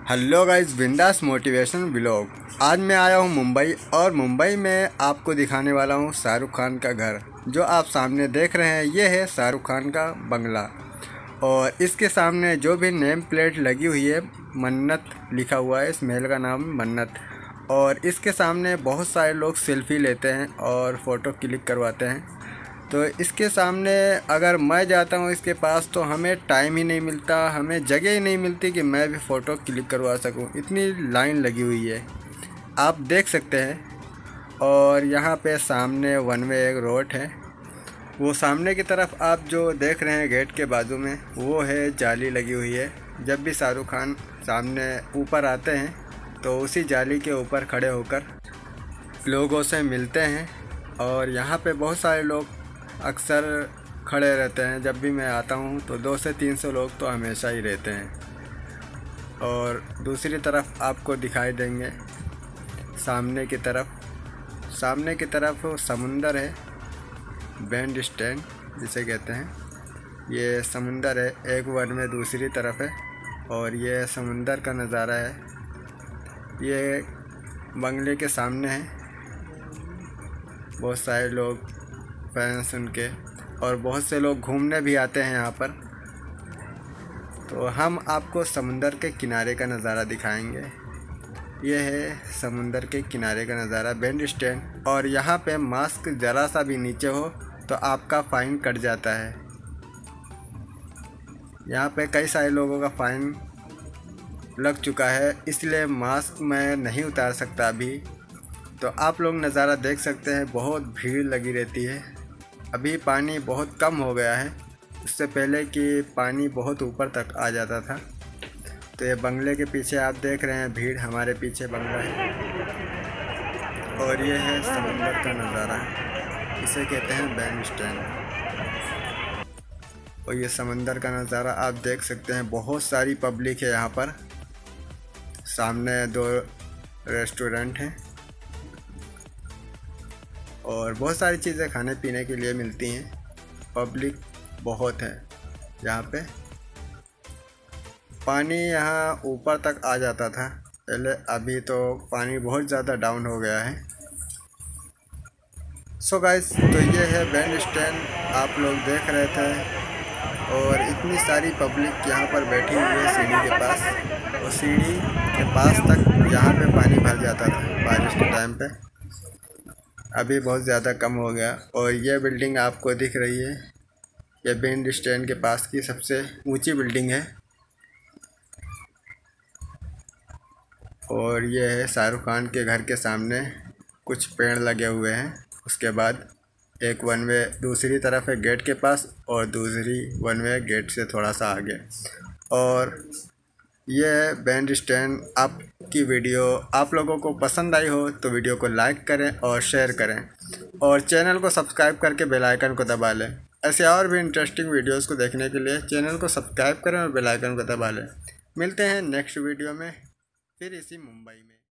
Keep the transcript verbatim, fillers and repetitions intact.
Hello guys, Bindaas motivation blog. आज मैं आया हूँ मुंबई और मुंबई में आपको दिखाने वाला हूँ शाहरुख खान का घर। जो आप सामने देख रहे हैं ये है शाहरुख खान का बंगला और इसके सामने जो भी नेम प्लेट लगी हुई है मन्नत लिखा हुआ है। इस महल का नाम मन्नत। और इसके सामने बहुत सारे लोग सेल्फी लेते हैं और फ़ोटो क्लिक करवाते हैं। तो इसके सामने अगर मैं जाता हूँ इसके पास तो हमें टाइम ही नहीं मिलता, हमें जगह ही नहीं मिलती कि मैं भी फ़ोटो क्लिक करवा सकूँ। इतनी लाइन लगी हुई है, आप देख सकते हैं। और यहाँ पे सामने वन वे एक रोड है। वो सामने की तरफ आप जो देख रहे हैं गेट के बाजू में वो है जाली लगी हुई है। जब भी शाहरुख खान सामने ऊपर आते हैं तो उसी जाली के ऊपर खड़े होकर लोगों से मिलते हैं। और यहाँ पे बहुत सारे लोग अक्सर खड़े रहते हैं। जब भी मैं आता हूँ तो दो से तीन सौ लोग तो हमेशा ही रहते हैं। और दूसरी तरफ आपको दिखाई देंगे सामने की तरफ सामने की तरफ समुंदर है, बैंड स्टैंड जिसे कहते हैं। ये समुंदर है, एक वन में दूसरी तरफ है और ये समुंदर का नज़ारा है। ये बंगले के सामने है। बहुत सारे लोग फैंस उनके और बहुत से लोग घूमने भी आते हैं यहाँ पर। तो हम आपको समुंदर के किनारे का नज़ारा दिखाएंगे। ये है समुंदर के किनारे का नज़ारा, बैंड स्टैंड। और यहाँ पे मास्क ज़रा सा भी नीचे हो तो आपका फ़ाइन कट जाता है। यहाँ पे कई सारे लोगों का फ़ाइन लग चुका है, इसलिए मास्क मैं नहीं उतार सकता अभी। तो आप लोग नज़ारा देख सकते हैं, बहुत भीड़ लगी रहती है। अभी पानी बहुत कम हो गया है, उससे पहले कि पानी बहुत ऊपर तक आ जाता था। तो ये बंगले के पीछे आप देख रहे हैं भीड़, हमारे पीछे बंगला है। और ये है समुंदर का नज़ारा, इसे कहते हैं बैंड स्टैंड। और ये समंदर का नज़ारा आप देख सकते हैं। बहुत सारी पब्लिक है यहाँ पर। सामने दो रेस्टोरेंट हैं और बहुत सारी चीज़ें खाने पीने के लिए मिलती हैं। पब्लिक बहुत है यहाँ पे। पानी यहाँ ऊपर तक आ जाता था पहले, अभी तो पानी बहुत ज़्यादा डाउन हो गया है। सो गाइस, तो ये है बैंड स्टैंड आप लोग देख रहे थे। और इतनी सारी पब्लिक यहाँ पर बैठी हुई है सीढ़ी के पास। और सीढ़ी के पास तक यहाँ पे पानी भर जाता था बारिश के टाइम पे। अभी बहुत ज़्यादा कम हो गया। और ये बिल्डिंग आपको दिख रही है, ये बैंड स्टैंड के पास की सबसे ऊंची बिल्डिंग है। और ये है शाहरुख खान के घर के सामने कुछ पेड़ लगे हुए हैं। उसके बाद एक वन वे दूसरी तरफ है गेट के पास और दूसरी वन वे गेट से थोड़ा सा आगे। और ये है बैंड स्टैंड। आपकी वीडियो आप लोगों को पसंद आई हो तो वीडियो को लाइक करें और शेयर करें और चैनल को सब्सक्राइब करके बेल आइकन को दबा लें। ऐसे और भी इंटरेस्टिंग वीडियोस को देखने के लिए चैनल को सब्सक्राइब करें और बेल आइकन को दबा लें। मिलते हैं नेक्स्ट वीडियो में फिर इसी मुंबई में।